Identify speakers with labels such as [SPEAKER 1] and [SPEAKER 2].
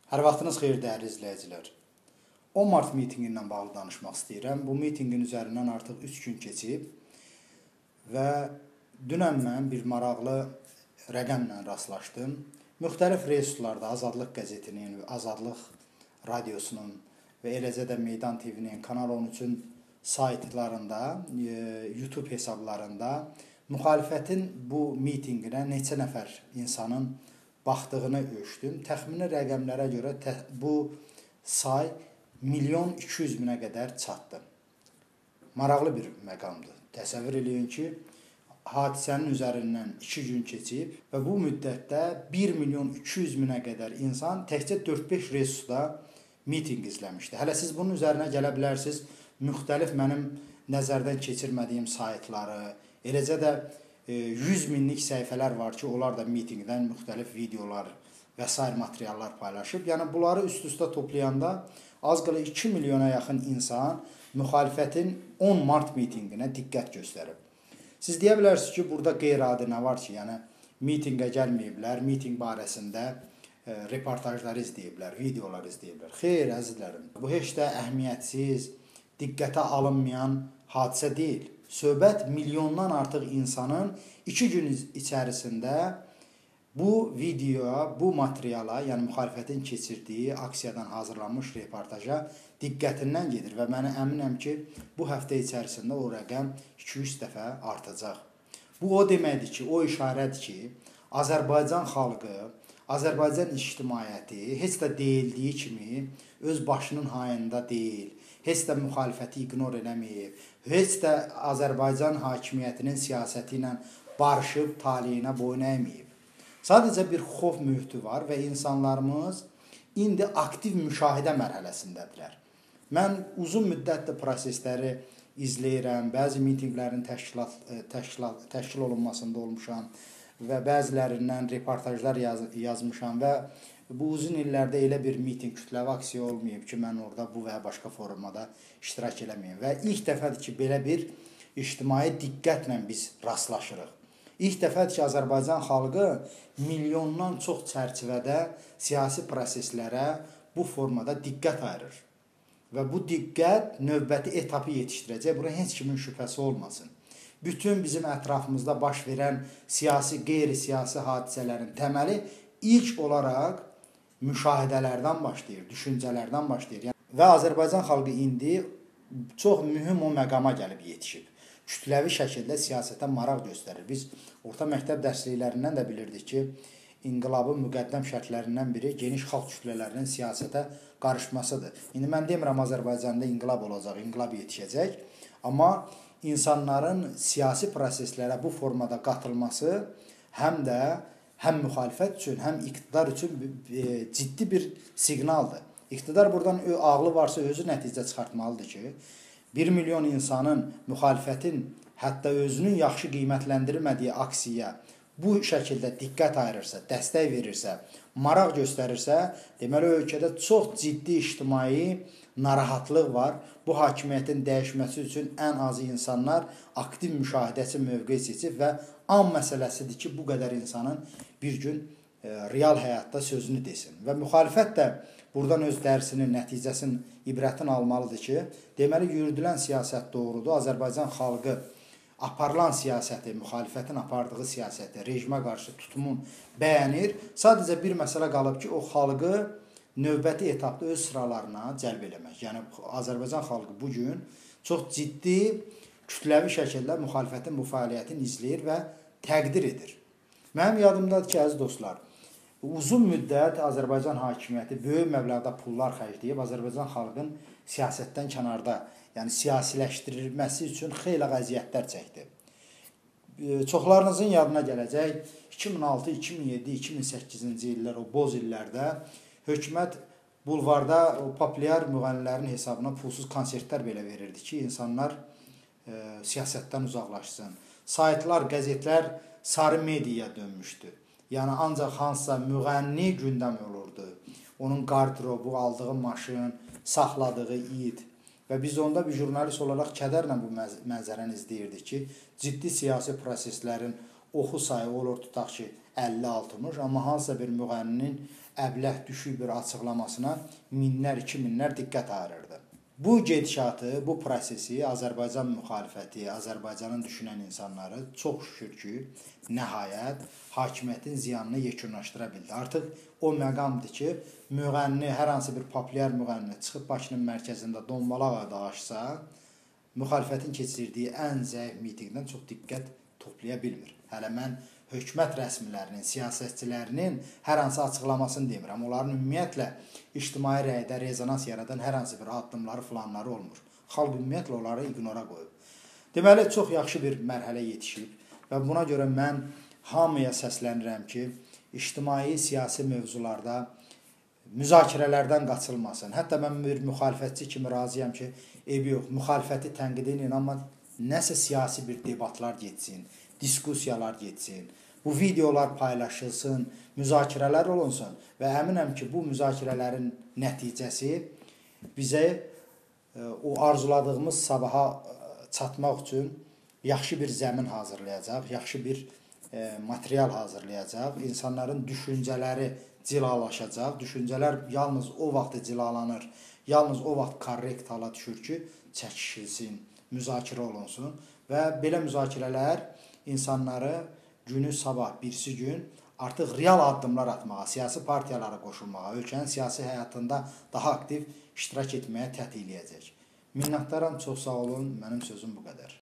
[SPEAKER 1] Hər vaxtınız xeyir, dəyərli izləyicilər. 10 mart mitingi ilə bağlı danışmaq istəyirəm. Bu mitinqin üzərindən artıq 3 gün keçib və dünən mən bir maraqlı rəqəmlə rastlaşdım. Müxtəlif resurslarda Azadlıq qəzetinin, Azadlıq radiosunun və eləcə də Meydan TV-nin, Kanal 13-ün saytlarında, YouTube hesablarında müxalifətin bu mitinqinə neçə nəfər insanın baxdığını ölçdüm. Təxmini rəqəmlərə görə bu say 1.200.000-ə qədər çatdı. Maraqlı bir məqamdır. Təsəvvür eləyin ki, hadisənin üzərindən 2 gün keçib və bu müddətdə 1.200.000-ə qədər insan təkcə 4-5 resursda mitinq izləmişdi. Hələ siz bunun üzərinə gələ bilərsiniz, müxtəlif mənim nəzərdən keçirmədiyim saytları, eləcə də 100 minlik səhifələr var ki, onlar da mitinqdən müxtəlif videolar və s. materiallar paylaşıb. Yəni, bunları üst-üstə toplayanda az qala 2 milyona yaxın insan müxalifətin 10 mart mitinqinə diqqət göstərib. Siz deyə bilərsiniz ki, burada qeyri-adi nə var ki, yəni mitinqə gəlməyiblər, mitinq barəsində reportajları izləyiblər, videolar izləyiblər. Xeyr, əzizlərim, bu heç də əhəmiyyətsiz, diqqətə alınmayan hadisə deyil. Söhbət milyondan artıq insanın 2 gün içərisində bu videoya, bu materiala, yəni müxalifətin keçirdiyi aksiyadan hazırlanmış reportaja diqqətindən gedir və mən əminəm ki, bu həftə içərisində o rəqəm 200 dəfə artacaq. Bu o deməkdir ki, o işarədir ki, Azərbaycan xalqı, Azərbaycan ictimaiyyəti heç də deyildiyi kimi öz başının hayında deyil, heç də müxalifəti ignor eləməyib, heç də Azərbaycan hakimiyyətinin siyasəti ilə barışıb, taleyinə boyun əyməyib. Sadəcə bir xof mühiti var və insanlarımız indi aktiv müşahidə mərhələsindədirlər. Mən uzun müddətli prosesləri izləyirəm, bəzi mitinqlərin təşkil olunmasında olmuşam və bəzilərindən reportajlar yazmışam və bu uzun illərdə elə bir mitinq, kütləvi aksiya olmayıb ki, mən orada bu və ya başqa forumada iştirak eləməyim və ilk dəfədir ki, belə bir ictimai diqqətlə biz rastlaşırıq. İlk dəfədir ki, Azərbaycan xalqı milyondan çox çərçivədə siyasi proseslərə bu formada diqqət ayırır və bu diqqət növbəti etapı yetişdirəcək, buna heç kimin şübhəsi olmasın. Bütün bizim ətrafımızda baş verən siyasi, qeyri-siyasi hadisələrin təməli ilk olaraq müşahidələrdən başlayır, düşüncələrdən başlayır. Və Azərbaycan xalqı indi çox mühüm o məqama gəlib yetişib. Kütləvi şəkildə siyasətə maraq göstərir. Biz orta məktəb dərsliklərindən də bilirdik ki, inqilabın müqəddəm şərtlərindən biri geniş xalq kütlələrinin siyasətə qarışmasıdır. İndi mən demirəm Azərbaycanda inqilab olacaq, inqilab yetişəcək, amma insanların siyasi proseslərə bu formada qatılması həm müxalifət üçün, həm iqtidar üçün ciddi bir siqnaldır. İqtidar buradan ağlı varsa özü nəticə çıxartmalıdır ki, 1 milyon insanın müxalifətin hətta özünün yaxşı qiymətləndirmədiyi aksiyaya bu şəkildə diqqət ayırırsa, dəstək verirsə, maraq göstərirsə, deməli ölkədə çox ciddi ictimai narahatlıq var. Bu hakimiyyətin dəyişməsi üçün ən azı insanlar aktiv müşahidəçi mövqe seçib və an məsələsidir ki, bu qədər insanın bir gün real həyatda sözünü desin. Və müxalifət də buradan öz dərsinin, nəticəsinin, ibrətini almalıdır ki, deməli yürüdülən siyasət doğrudur. Azərbaycan xalqı aparılan siyasəti, müxalifətin apardığı siyasəti, rejimə qarşı tutumun bəyənir. Sadəcə bir məsələ qalıb ki, o xalqı növbəti etapda öz sıralarına cəlb eləmək. Yəni, Azərbaycan xalqı bugün çox ciddi, kütləvi şəkildə müxalifətin bu fəaliyyətini izləyir və təqdir edir. Mənim yadımdadır ki, əziz dostlar, uzun müddət Azərbaycan hakimiyyəti böyük məbləğdə pullar xərcləyib Azərbaycan xalqın siyasətdən kənarda, yəni siyasiləşdirilməsi üçün xeyli əziyyətlər çəkdi. Çoxlarınızın yadına gələcək 2006, 2007, 2008-ci illər, o boz illərdə hökumət bulvarda populyar müğənnilərin hesabına pulsuz konsertlər belə verirdi ki, insanlar siyasətdən uzaqlaşsın. Saytlar, qəzetlər sarı mediaya dönmüşdü. Yəni, ancaq hansısa müğənni gündəm olurdu. Onun qardırobu, aldığı maşın, saxladığı it və biz onda bir jurnalist olaraq kədərlə bu mənzərəni izləyirdik ki, ciddi siyasi proseslərin oxu sayı olur tutaq ki 50-60, amma hansısa bir müğənninin əbləh düşük bir açıqlamasına minlər, 2000-lər diqqət ayırırdı. Bu gedişatı, bu prosesi Azərbaycan müxalifəti, Azərbaycanın düşünən insanları çox şükür ki, nəhayət hakimiyyətin ziyanını yekunlaşdıra bildi. Artıq o məqamdır ki, müğənni, hər hansı bir populyar müğənni çıxıb Bakının mərkəzində dombalaq dalaşsa, müxalifətin keçirdiyi ən zəif mitingdən çox diqqət toplaya bilmir. Hələ mən hökumət rəsmilərinin, siyasətçilərinin hər hansı açıqlamasını demirəm. Onların ümumiyyətlə ictimai rəydə rezonans yaradan hər hansı bir addımları, filanları olmur. Xalq ümumiyyətlə onları ignora qoyub. Deməli, çox yaxşı bir mərhələ yetişib və buna görə mən hamıya səslənirəm ki, ictimai, siyasi mövzularda müzakirələrdən qaçılmasın. Hətta mən bir müxalifətçi kimi razıyam ki, yox, müxalifəti tənqid edin, amma nəsə siyasi bir debatlar getsin, diskusiyalar getsin, bu videolar paylaşılsın, müzakirələr olunsun və əminəm ki, bu müzakirələrin nəticəsi bizə o arzuladığımız sabaha çatmaq üçün yaxşı bir zəmin hazırlayacaq, yaxşı bir material hazırlayacaq, insanların düşüncələri cilalaşacaq, düşüncələr yalnız o vaxt cilalanır, yalnız o vaxt korrekt hala düşür ki, çəkişilsin, müzakirə olunsun və belə müzakirələr insanları günü sabah, birisi gün artıq real addımlar atmağa, siyasi partiyalara qoşulmağa, ölkənin siyasi həyatında daha aktiv iştirak etməyə tətiyləyəcək. Minnətdaram, çox sağ olun, mənim sözüm bu qədər.